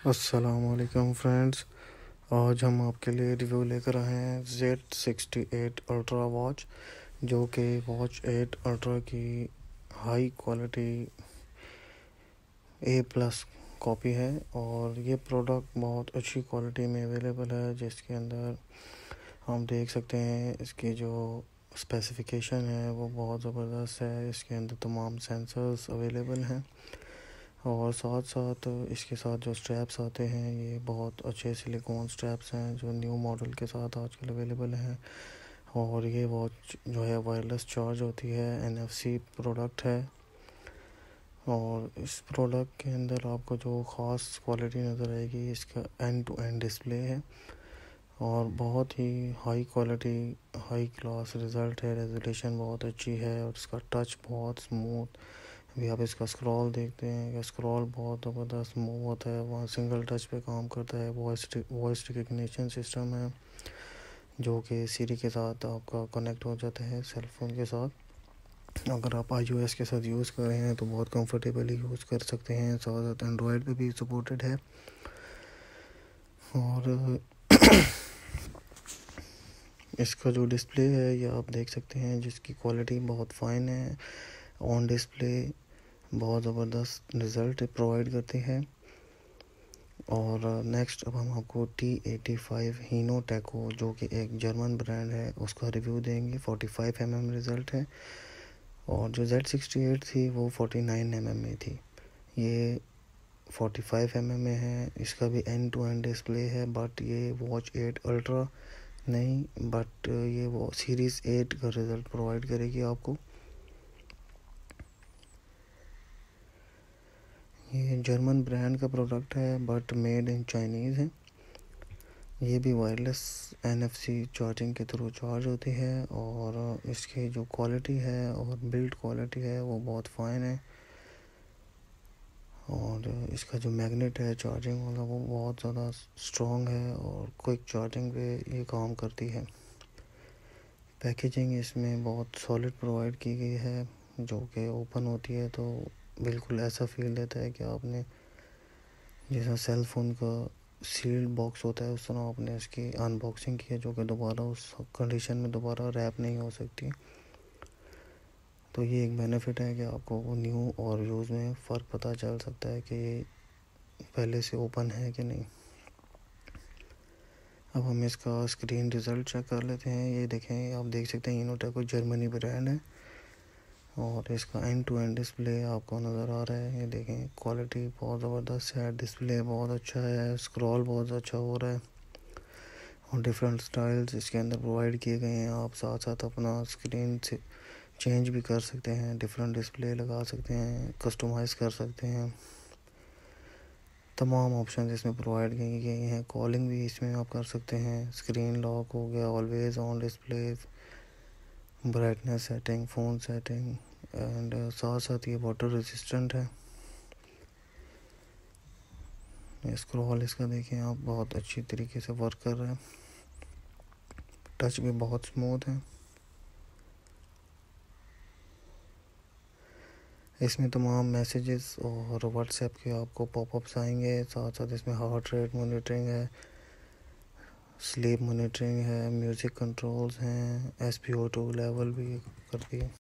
अस्सलामुअलैकुम फ्रेंड्स। आज हम आपके लिए रिव्यू लेकर आए हैं Z68 अल्ट्रा वॉच, जो कि वॉच 8 अल्ट्रा की हाई क्वालिटी A+ कॉपी है। और ये प्रोडक्ट बहुत अच्छी क्वालिटी में अवेलेबल है, जिसके अंदर हम देख सकते हैं इसकी जो स्पेसिफिकेशन है वो बहुत ज़बरदस्त है। इसके अंदर तमाम सेंसर्स अवेलेबल हैं और साथ साथ इसके साथ जो स्ट्रैप्स आते हैं ये बहुत अच्छे सिलिकॉन स्ट्रैप्स हैं जो न्यू मॉडल के साथ आजकल अवेलेबल हैं। और ये वॉच जो है वायरलेस चार्ज होती है, NFC प्रोडक्ट है। और इस प्रोडक्ट के अंदर आपको जो ख़ास क्वालिटी नज़र आएगी, इसका एंड टू एंड डिस्प्ले है और बहुत ही high quality high class result है। रेजोल्यूशन बहुत अच्छी है और इसका टच बहुत स्मूथ। अभी आप इसका स्क्रॉल देखते हैं कि स्क्रॉल बहुत ज़बरदस्त मूव होता है, वहाँ सिंगल टच पे काम करता है। वॉइस रिकग्निशन सिस्टम है जो कि सीरी के साथ आपका कनेक्ट हो जाता है सेल फ़ोन के साथ। अगर आप iOS के साथ यूज़ कर रहे हैं तो बहुत कंफर्टेबली यूज़ कर सकते हैं। साथ साथ एंड्रॉयड पे भी सपोर्टेड है। और इसका जो डिस्प्ले है ये आप देख सकते हैं, जिसकी क्वालिटी बहुत फ़ाइन है। ऑन डिस्प्ले बहुत ज़बरदस्त रिज़ल्ट प्रोवाइड करते हैं। और नेक्स्ट अब हम आपको T85 हीनो टेको, जो कि एक जर्मन ब्रांड है, उसका रिव्यू देंगे। 45 mm रिज़ल्ट है और जो Z68 थी वो 49 mm में थी। ये 45 mm में है। इसका भी एंड टू एंड डिस्प्ले है, बट ये वॉच 8 अल्ट्रा नहीं, बट ये वो सीरीज़ 8 का रिज़ल्ट प्रोवाइड करेगी आपको। ये जर्मन ब्रांड का प्रोडक्ट है बट मेड इन चाइनीज़ है। ये भी वायरलेस NFC चार्जिंग के थ्रू चार्ज होती है और इसकी जो क्वालिटी है और बिल्ड क्वालिटी है वो बहुत फ़ाइन है। और इसका जो मैग्नेट है चार्जिंग वाला वो बहुत ज़्यादा स्ट्रॉन्ग है और क्विक चार्जिंग पे ये काम करती है। पैकेजिंग इसमें बहुत सॉलिड प्रोवाइड की गई है, जो कि ओपन होती है तो बिल्कुल ऐसा फील देता है कि आपने जैसा सेल फ़ोन का सील्ड बॉक्स होता है उस तरह आपने इसकी अनबॉक्सिंग की है, जो कि दोबारा उस कंडीशन में दोबारा रैप नहीं हो सकती। तो ये एक बेनिफिट है कि आपको न्यू और यूज़ में फ़र्क पता चल सकता है कि ये पहले से ओपन है कि नहीं। अब हम इसका स्क्रीन रिज़ल्ट चेक कर लेते हैं। ये देखें, आप देख सकते हैं हीनो टेको जर्मनी ब्रांड है और इसका एंड टू एंड डिस्प्ले आपको नज़र आ रहा है। ये देखें, क्वालिटी बहुत ज़बरदस्त है, डिस्प्ले बहुत अच्छा है, स्क्रॉल बहुत अच्छा हो रहा है और डिफरेंट स्टाइल्स इसके अंदर प्रोवाइड किए गए हैं। आप साथ साथ अपना स्क्रीन से चेंज भी कर सकते हैं, डिफरेंट डिस्प्ले लगा सकते हैं, कस्टमाइज़ कर सकते हैं। तमाम ऑप्शन इसमें प्रोवाइड किए गए हैं। कॉलिंग भी इसमें आप कर सकते हैं। स्क्रीन लॉक हो गया, always on display, brightness setting, phone setting and साथ साथ ये वाटर रेजिस्टेंट है। स्क्रॉल इसका देखें आप, बहुत अच्छी तरीके से वर्क कर रहा है। टच भी बहुत स्मूथ है। इसमें तमाम मैसेजेस और व्हाट्सएप के आपको पॉपअप्स आएंगे। साथ साथ इसमें हार्ट रेट मॉनिटरिंग है, स्लीप मॉनिटरिंग है, म्यूज़िक कंट्रोल्स हैं, SpO2 लेवल भी करती है।